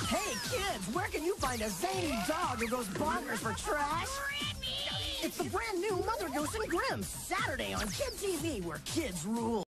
Hey, kids, where can you find a zany dog who goes bonkers for trash? It's the brand new Mother Goose and Grimm, Saturday on Kid TV, where kids rule.